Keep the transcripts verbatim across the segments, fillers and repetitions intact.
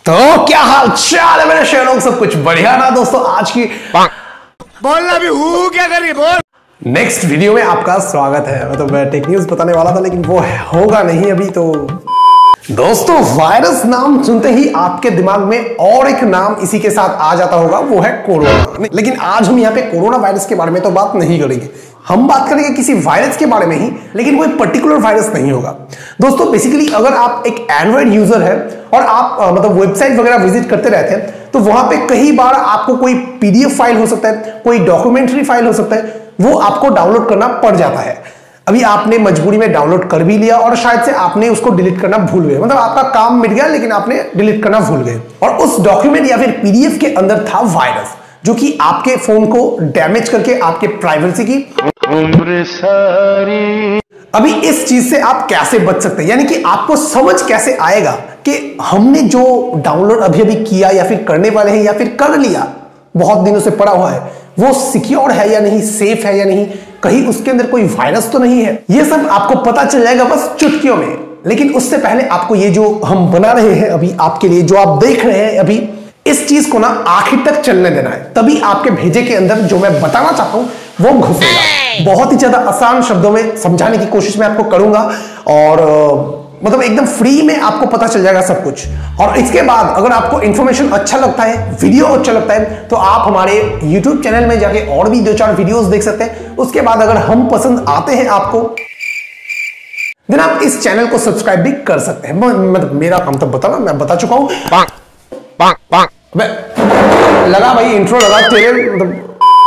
तो क्या हाल चाल है मेरे शेरों, सब कुछ बढ़िया ना दोस्तों। आज की बोलना भी हूँ, क्या करिए बोल। नेक्स्ट वीडियो में आपका स्वागत है। मतलब मैं टेक न्यूज बताने वाला था लेकिन वो होगा नहीं अभी। तो दोस्तों, वायरस नाम सुनते ही आपके दिमाग में और एक नाम इसी के साथ आ जाता होगा, वो है कोरोना। लेकिन आज हम यहाँ पे कोरोना वायरस के बारे में तो बात नहीं करेंगे, हम बात करेंगे किसी वायरस के बारे में ही, लेकिन वो एक पर्टिकुलर वायरस नहीं होगा। दोस्तों बेसिकली अगर आप एक एंड्रॉइड यूजर है और आप आ, मतलब वेबसाइट वगैरह विजिट करते रहते हैं, तो वहां पे कई बार आपको कोई पीडीएफ फाइल हो सकता है, कोई डॉक्यूमेंट्री फाइल हो सकता है, वो आपको डाउनलोड करना पड़ जाता है। अभी आपने मजबूरी में डाउनलोड कर भी लिया और शायद से आपने उसको डिलीट करना भूल गए, मतलब आपका काम मिट गया लेकिन आपने डिलीट करना भूल गए। और उस डॉक्यूमेंट या फिर पीडीएफ के अंदर था वायरस, जो कि आपके फोन को डैमेज करके आपके प्राइवेसी की उम्र सारी। अभी इस चीज से आप कैसे बच सकते हैं, यानी कि आपको समझ कैसे आएगा कि हमने जो डाउनलोड अभी अभी किया या फिर करने वाले हैं या फिर कर लिया, बहुत दिनों से पड़ा हुआ है, वो सिक्योर है या नहीं, सेफ है या नहीं, कहीं उसके अंदर कोई वायरस तो नहीं है। ये सब आपको पता चल जाएगा बस चुटकियों में। लेकिन उससे पहले आपको ये जो हम बना रहे हैं अभी आपके लिए, जो आप देख रहे हैं अभी, इस चीज को ना आखिर तक चलने देना है, तभी आपके भेजे के अंदर जो मैं बताना चाहता हूं वो घुसेगा। बहुत ही ज्यादा आसान शब्दों में समझाने की कोशिश मैं आपको करूंगा और मतलब एकदम फ्री में आपको पता चल जाएगा सब कुछ। और इसके बाद अगर आपको इंफॉर्मेशन अच्छा लगता है, वीडियो अच्छा लगता है, तो आप हमारे यूट्यूब चैनल में जाके और भी दो चार वीडियोस देख सकते हैं। उसके बाद अगर हम पसंद आते हैं आपको, देन आप इस चैनल को सब्सक्राइब भी कर सकते हैं। मतलब मेरा काम तो बताना, मैं बता चुका हूं। लगा भाई इंट्रो लगा तेरे, मतलब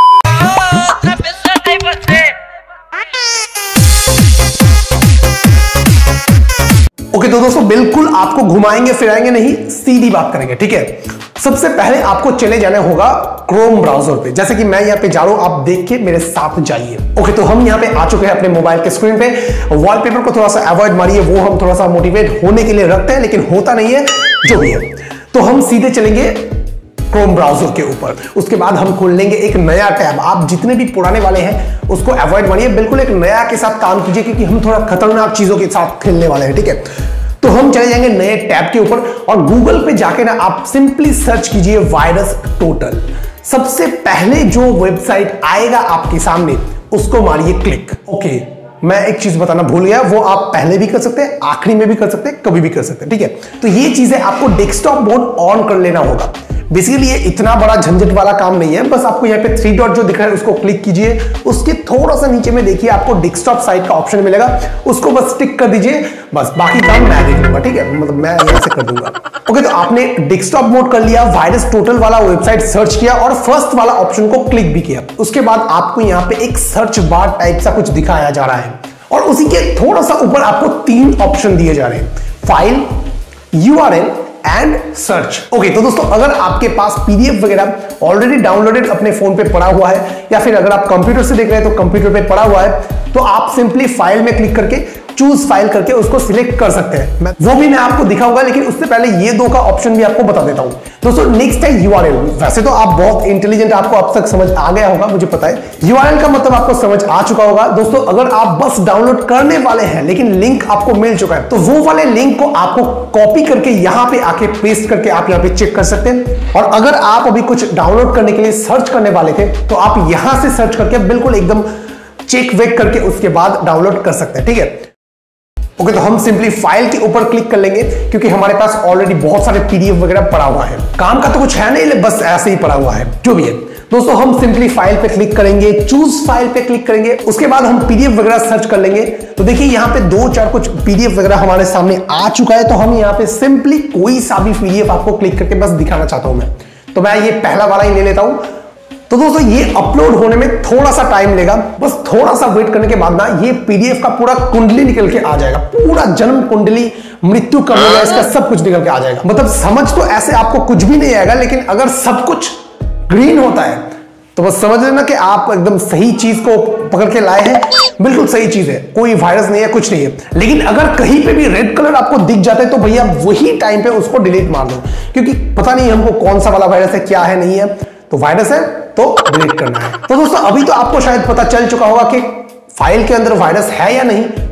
ओके। तो दोस्तों बिल्कुल आपको घुमाएंगे फिराएंगे नहीं, सीधी बात करेंगे, ठीक है। सबसे पहले आपको चले जाना होगा क्रोम ब्राउजर पे, जैसे कि मैं यहाँ पे जा रहा हूं, आप देख के मेरे साथ जाइए। ओके, तो हम यहाँ पे आ चुके हैं अपने मोबाइल के स्क्रीन पे। वॉलपेपर को थोड़ा सा अवॉइड मारिए, वो हम थोड़ा सा मोटिवेट होने के लिए रखते हैं लेकिन होता नहीं है, जो भी है। तो हम सीधे चलेंगे क्रोम ब्राउजर के ऊपर। उसके बाद हम खोल लेंगे एक नया टैब। आप जितने भी पुराने वाले हैं उसको अवॉइड मारिए, बिल्कुल एक नया के साथ काम कीजिए, क्योंकि हम थोड़ा खतरनाक चीजों के साथ खेलने वाले हैं, ठीक है। तो हम चले जाएंगे नए टैब के ऊपर और गूगल पे जाके ना आप सिंपली सर्च कीजिए वायरस टोटल। सबसे पहले जो वेबसाइट आएगा आपके सामने उसको मारिए क्लिक। ओके, मैं एक चीज बताना भूल गया, वो आप पहले भी कर सकते हैं, आखिरी में भी कर सकते हैं, कभी भी कर सकते हैं, ठीक है। तो ये चीजें आपको डेस्कटॉप मोड ऑन कर लेना होगा। बेसिकली ये इतना बड़ा झंझट वाला काम नहीं है, बस आपको यहाँ पे थ्री डॉट जो दिख रहा है उसको क्लिक कीजिए। उसके थोड़ा सा नीचे में देखिए आपको डेस्कटॉप साइट का ऑप्शन मिलेगा, उसको बस टिक कर दीजिए, बस बाकी काम मैं देख लूंगा, ठीक है। मतलब मैं यहाँ से कर दूंगा। ओके, तो आपने डेस्कटॉप मोड कर लिया, वायरस टोटल वाला वेबसाइट सर्च किया और फर्स्ट वाला ऑप्शन को क्लिक भी किया। उसके बाद आपको यहाँ पे एक सर्च बार टाइप सा कुछ दिखाया जा रहा है और उसी के थोड़ा सा ऊपर आपको तीन ऑप्शन दिए जा रहे हैं, file, URL and search. Okay, तो दोस्तों अगर आपके पास पीडीएफ वगैरह ऑलरेडी डाउनलोडेड अपने फोन पे पड़ा हुआ है, या फिर अगर आप कंप्यूटर से देख रहे हैं तो कंप्यूटर पे पड़ा हुआ है, तो आप सिंपली फाइल में क्लिक करके चूज फाइल करके उसको सिलेक्ट कर सकते हैं। मैं वो भी मैं आपको दिखाऊंगा, लेकिन उससे पहले ये दो का ऑप्शन भी आपको बता देता हूं। दोस्तों नेक्स्ट है यूआरएल। वैसे तो आप बहुत इंटेलिजेंट, आपको अब तक समझ आ गया होगा, मुझे पता है। यूआरएल का मतलब आपको समझ आ चुका होगा। दोस्तों अगर आप बस डाउनलोड करने वाले हैं लेकिन लिंक आपको मिल चुका है, तो वो वाले लिंक को आपको कॉपी करके यहां पे आके पेस्ट करके आप यहां पे चेक कर सकते हैं। और अगर आप अभी कुछ डाउनलोड करने के लिए सर्च करने वाले थे, तो आप यहां से सर्च करके बिल्कुल एकदम चेक वेक करके उसके बाद डाउनलोड कर सकते हैं, ठीक है। ओके, तो हम सिंपली फाइल के ऊपर क्लिक कर लेंगे, क्योंकि हमारे पास ऑलरेडी बहुत सारे पीडीएफ वगैरह पड़ा हुआ है। काम का तो कुछ है नहीं, बस ऐसे ही पड़ा हुआ है, जो भी है। दोस्तों हम सिंपली फाइल पे क्लिक करेंगे, चूज फाइल पे क्लिक करेंगे, उसके बाद हम पीडीएफ वगैरह सर्च कर लेंगे। तो देखिए यहाँ पे दो चार कुछ पीडीएफ वगैरह हमारे सामने आ चुका है। तो हम यहाँ पे सिंपली कोई सा भी पीडीएफ आपको क्लिक करके बस दिखाना चाहता हूं मैं, तो मैं ये पहला वाला ही ले लेता हूं। तो दोस्तों ये अपलोड होने में थोड़ा सा टाइम लेगा, बस थोड़ा सा वेट करने के बाद ना ये पीडीएफ का पूरा कुंडली निकल के आ जाएगा, पूरा जन्म कुंडली, मृत्यु कब होगा इसका सब कुछ निकल के आ जाएगा। मतलब समझ तो ऐसे आपको कुछ भी नहीं आएगा, लेकिन अगर सब कुछ ग्रीन होता है तो बस समझ लेना कि आप एकदम सही चीज को पकड़ के लाए हैं, बिल्कुल सही चीज है, कोई वायरस नहीं है, कुछ नहीं है। लेकिन अगर कहीं पे भी रेड कलर आपको दिख जाता है तो भैया वही टाइम पे उसको डिलीट मार दो, क्योंकि पता नहीं हमको कौन सा वाला वायरस है, क्या है, नहीं है। तो वायरस है तो डिलीट करना है। तो दोस्तों अभी तो आपको शायद पता चल चुका होगा कि फाइल के अंदर वायरस है या नहीं,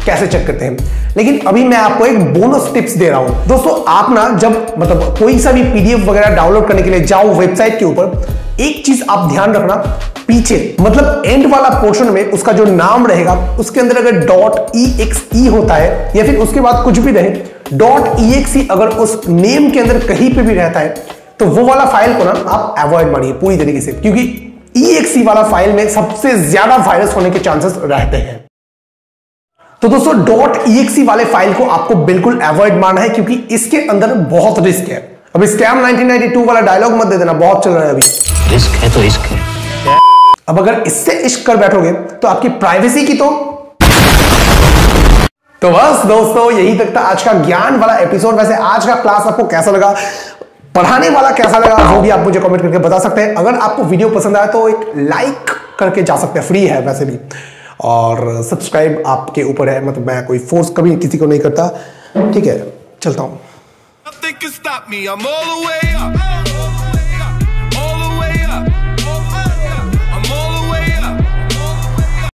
कैसे चेक करते हैं। लेकिन अभी मैं आपको एक बोनस टिप्स दे रहा हूं दोस्तों। आप ना जब मतलब कोई सा भी पीडीएफ वगैरह डाउनलोड करने के लिए जाओ वेबसाइट के ऊपर, एक चीज आप ध्यान रखना, पीछे मतलब एंड वाला पोर्शन में उसका जो नाम रहेगा उसके अंदर अगर डॉट ई एक्स ई होता है या फिर उसके बाद कुछ भी रहे, डॉट ई एक्स ई अगर उस नेम के अंदर कहीं पे भी रहता है तो वो वाला फाइल को ना आप अवॉइड मानिए पूरी तरीके से, क्योंकि ई एक्स ई वाला फाइल में सबसे ज्यादा वायरस होने के चांसेस रहते हैं। तो दोस्तों डॉट ई एक्स ई वाले फाइल को आपको बिल्कुल अवॉइड मारना है, क्योंकि इसके अंदर बहुत रिस्क है। अभी स्कैम नाइनटीन नाइंटी टू वाला डायलॉग मत दे देना, बहुत चल रहा है अभी। रिस्क है तो इश्क है। अब अगर इससे इश्क कर बैठोगे तो आपकी प्राइवेसी की तो तो बस दोस्तों यही तक था आज का ज्ञान वाला एपिसोड। वैसे आज का क्लास आपको कैसा लगा, पढ़ाने वाला कैसा लगा, वो भी आप मुझे कमेंट करके बता सकते हैं। अगर आपको वीडियो पसंद आया तो एक लाइक करके जा सकते हैं, फ्री है वैसे भी, और सब्सक्राइब आपके ऊपर है, मतलब मैं कोई फोर्स कभी किसी को नहीं करता। ठीक है, चलता हूं। Nothing can stop me. I'm all the way up.